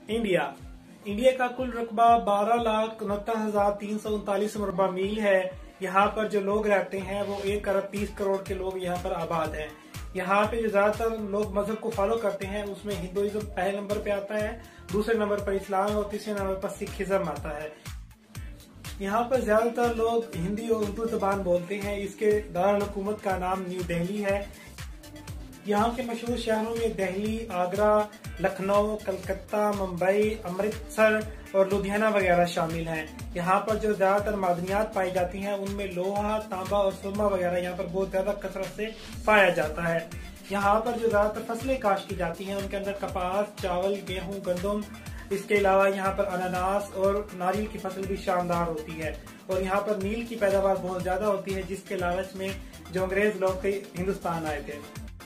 India India का कुल रकबा 12,69,339 मुरबा मील है। यहाँ पर जो लोग रहते हैं वो 1 अरब 30 करोड़ के लोग यहाँ पर आबाद हैं। यहाँ पे जो ज्यादातर लोग मजहब को फॉलो करते हैं उसमें हिंदुइज्म पहले नंबर पे आता है, दूसरे नंबर पर इस्लाम और तीसरे नंबर पर सिखिज्म आता है। यहाँ पर ज्यादातर लोग हिंदी और उर्दू जबान बोलते हैं। इसके दारुल हुकूमत का नाम न्यू दिल्ली है। यहाँ के मशहूर शहरों में दिल्ली, आगरा, लखनऊ, कलकत्ता, मुंबई, अमृतसर और लुधियाना वगैरह शामिल हैं। यहाँ पर जो ज्यादातर मादनियात पाई जाती हैं उनमें लोहा, तांबा और सुरमा वगैरह यहाँ पर बहुत ज्यादा कसरत से पाया जाता है। यहाँ पर जो ज्यादातर फसलें काश्त की जाती हैं उनके अंदर कपास, चावल, गेहूं, गंदम, इसके अलावा यहाँ पर अनानास और नारियल की फसल भी शानदार होती है। और यहाँ पर नील की पैदावार बहुत ज्यादा होती है, जिसके लालच में जो अंग्रेज लोग थे हिंदुस्तान आए थे।